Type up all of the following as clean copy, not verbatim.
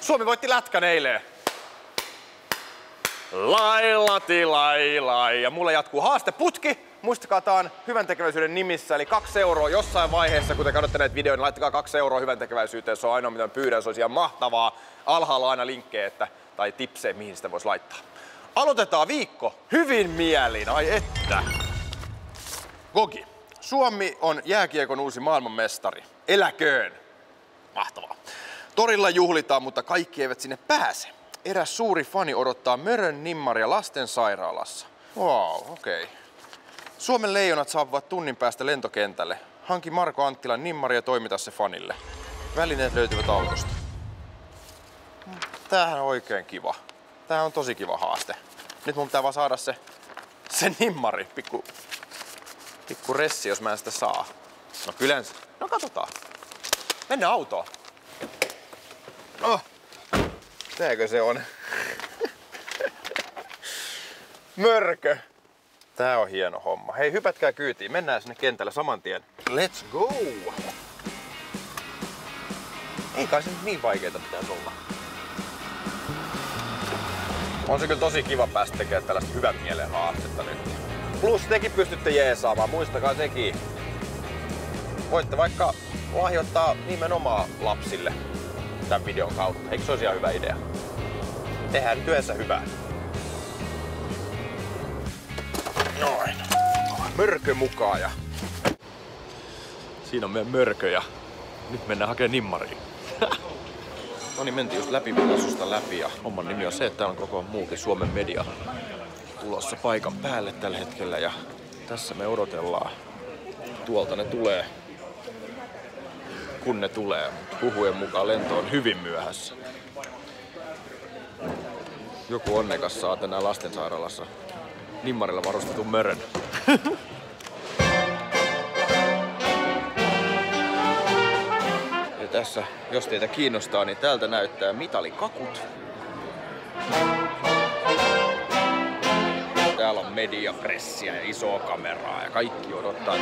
Suomi voitti lätkän eilen. Lailati lailai. Ja mulle jatkuu haasteputki. Muistakaa, tää on hyväntekeväisyyden nimissä, eli 2 euroa jossain vaiheessa, kun te katsotte näitä videoita, niin laittakaa 2 euroa hyväntekeväisyyteen. Se on ainoa, mitä pyydän. Se olisi ihan mahtavaa. Alhaalla aina linkkejä tai tipsejä, mihin sitä voisi laittaa. Aloitetaan viikko hyvin mielin. Ai että. Gogi. Suomi on jääkiekon uusi maailmanmestari. Eläköön. Mahtavaa. Torilla juhlitaan, mutta kaikki eivät sinne pääse. Eräs suuri fani odottaa Mörön nimmaria lastensairaalassa. Wow, okei. Suomen leijonat saapuvat tunnin päästä lentokentälle. Hanki Marko Anttilan nimmari ja toimita se fanille. Välineet löytyvät autosta. Tämähän on oikein kiva. Tämähän on tosi kiva haaste. Nyt mun pitää vaan saada se nimmari. Pikku ressi, jos mä en sitä saa. No kyllä. No katsotaan. Mennään autoon. Oh. Tääkö se on? Mörkö. Tää on hieno homma. Hei, hypätkää kyytiin. Mennään sinne kentälle saman tien. Let's go! Ei kai se nyt niin vaikeeta pitäisi olla. On se kyllä tosi kiva päästä tekemään tällaista hyvän mielen haastetta nyt. Plus tekin pystytte jeesaamaan, muistakaa sekin. Voitte vaikka lahjoittaa nimenomaan lapsille tämän videon kautta. Eikö se olisi ihan hyvä idea? Tehdään työssä hyvää. Noin. Mörkö mukaan ja... Siinä on meidän mörkö ja nyt mennään hakemaan nimmariin. No niin, mentiin just läpivalasusta läpi ja homman nimi on se, että täällä on koko muukin Suomen media tulossa paikan päälle tällä hetkellä ja tässä me odotellaan. Tuolta ne tulee, kun ne tulee. Huhujen mukaan lento on hyvin myöhässä. Joku onnekas saa tänään lastensairaalassa nimmarilla varustetun mörön. Ja tässä, jos teitä kiinnostaa, niin täältä näyttää mitalikakut. Täällä on mediapressiä ja isoa kameraa ja kaikki odottaa.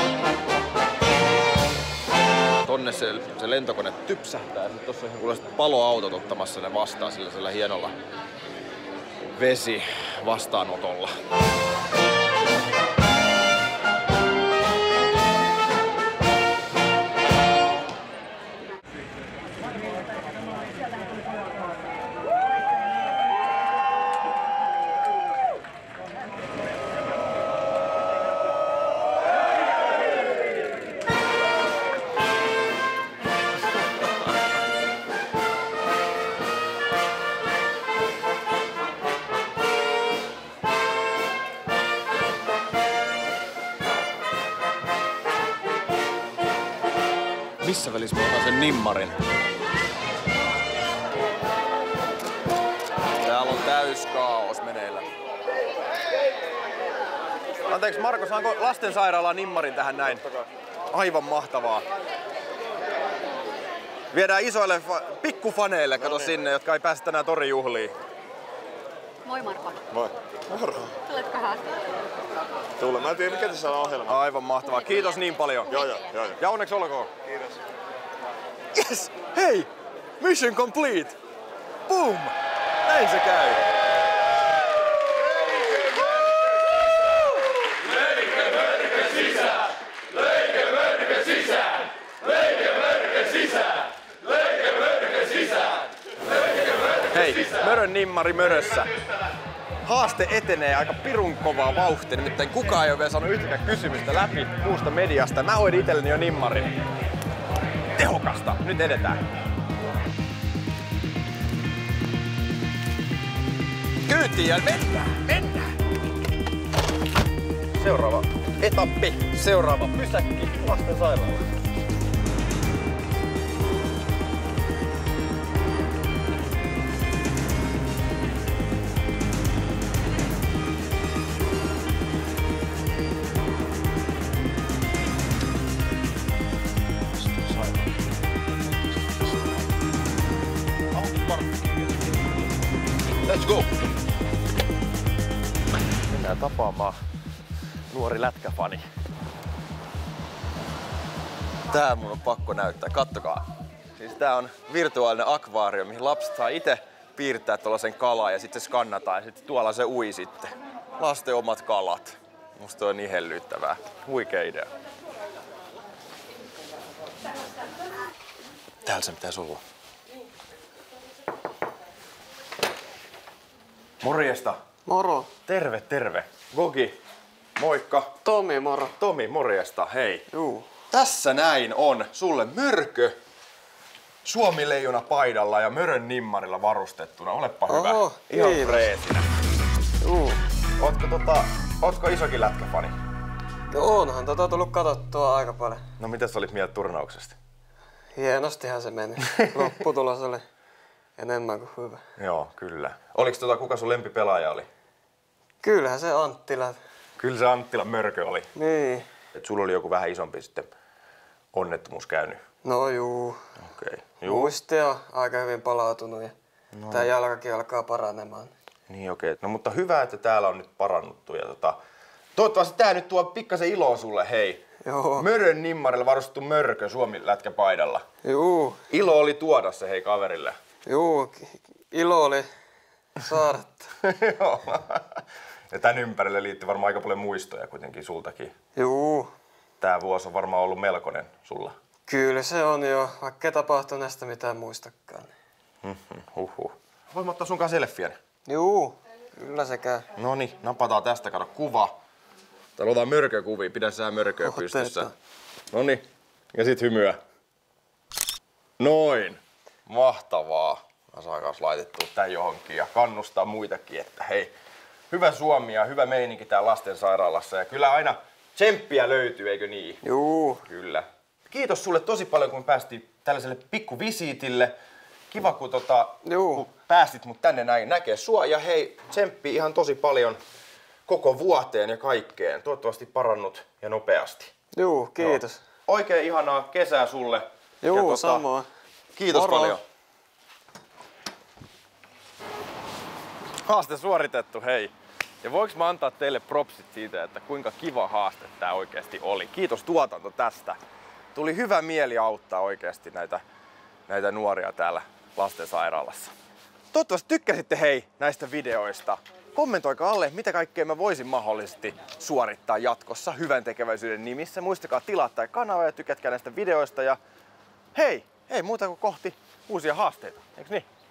Tonne se lentokone typsähtää ja tossa on kuule paloautot ottamassa ne vastaan sillä hienolla vesi vastaanotolla. Missä välissä mä otan sen nimmarin? Täällä on täys kaos meneillä. Anteeksi Marko, saanko lastensairaalaan nimmarin tähän näin? Aivan mahtavaa. Viedään isoille pikkufaneille, kato sinne, jotka ei pääse tänään torijuhliin. Moi Marko. Moi. Moro. Tuletko haastatteluun? Tulen. Mä en tiedä mikä tässä on ohjelma. Aivan mahtavaa. Kiitos niin paljon. Joo. Ja onneksi olkoon. Kiitos. Yes! Hei! Mission complete! Boom! Näin se käy. Leike mörkö sisään! Leike mörkö sisään! Leike mörkö sisään! Leike mörkö sisään! Leike mörkö Hei, Mörön nimmari Mörössä. Haaste etenee aika pirun kovaa vauhtia, nimittäin kukaan ei ole vielä saanut yhtäkään kysymystä läpi muusta mediasta. Mä hoidin itselleni jo nimmarin. Tehokasta. Nyt edetään. Kyytiin ja mennään! Seuraava etappi, seuraava pysäkki, lastensairaala. Let's go! Mennään tapaamaan nuori lätkäfani. Tää mun on pakko näyttää, kattokaa. Siis tää on virtuaalinen akvaario, mihin lapset saa itse piirtää tuollaisen kalaa ja sitten se skannataan ja sitten tuolla se ui sitten. Lasten omat kalat. Musta on niin hellyttävää. Huikea idea. Täällä se pitäisi olla. Morjesta. Moro. Terve, terve. Gogi, moikka. Tomi, moro. Tomi, morjesta, hei. Juu. Tässä näin on sulle mörkö Suomi-leijona paidalla ja mörön nimmarilla varustettuna. Olepa hyvä. Oho, ihan kiitos. freesinä. Juu. Ootko isokin lätkäfani? No onhan tullut katsottua aika paljon. No mitä sä olit mieltä turnauksesta? Hienostihan se meni. Lopputulos oli enemmän kuin hyvä. Joo, kyllä. Oliko kuka sun lempipelaaja oli? Kyllähän se Anttila. Kyllä se Anttila mörkö oli. Niin. Et sulla oli joku vähän isompi sitten onnettomuus käynyt. No juu. Okei. Muisti on aika hyvin palautunut ja tää jalkakin alkaa paranemaan. Niin okei. No mutta hyvä, että täällä on nyt parannuttu. Ja toivottavasti tää nyt tuo pikkasen iloa sulle, hei. Joo. Mörön nimmarilla varustettu mörkö Suomi-lätkäpaidalla. Juu. Ilo oli tuoda se hei kaverille. Juu. Ilo oli saada. Joo. Ja tän ympärille liittyy varmaan aika paljon muistoja kuitenkin sultakin. Juu. Tää vuosi on varmaan ollut melkoinen sulla. Kyllä se on jo, vaikka ei tapahtu näistä mitään muistakaan. Voin ottaa sunkaan selfien. Juu. Kyllä se käy. Noniin, napataan tästä, kato kuva. Täällä otetaan mörkökuvia, pidä sää mörköä pystyssä. Noniin, ja sit hymyä. Noin. Mahtavaa. Mä saan kanssa laitettua tän johonkin ja kannustaa muitakin, että hei, hyvä Suomi ja hyvä meininki täällä lastensairaalassa. Ja kyllä aina tsemppiä löytyy, eikö niin? Juu. Kyllä. Kiitos sulle tosi paljon, kun me päästiin tällaiselle pikkuvisiitille. Kiva, kun, kun päästit mut tänne näin näkee sua. Ja hei, tsemppi ihan tosi paljon koko vuoteen ja kaikkeen. Toivottavasti parannut ja nopeasti. Juu, kiitos. No. Oikein ihanaa kesää sulle. Juu, ja samoin. Kiitos Moro. paljon. Haaste suoritettu, hei. Ja voinko mä antaa teille propsit siitä, että kuinka kiva haaste tää oikeasti oli. Kiitos tuotanto tästä. Tuli hyvä mieli auttaa oikeasti näitä nuoria täällä lastensairaalassa. Toivottavasti tykkäsitte hei näistä videoista. Kommentoikaa alle, mitä kaikkea mä voisin mahdollisesti suorittaa jatkossa hyvän tekeväisyyden nimissä. Muistakaa tilata kanava ja tykätkää näistä videoista. Ja hei, ei muuta kuin kohti uusia haasteita, eiks niin?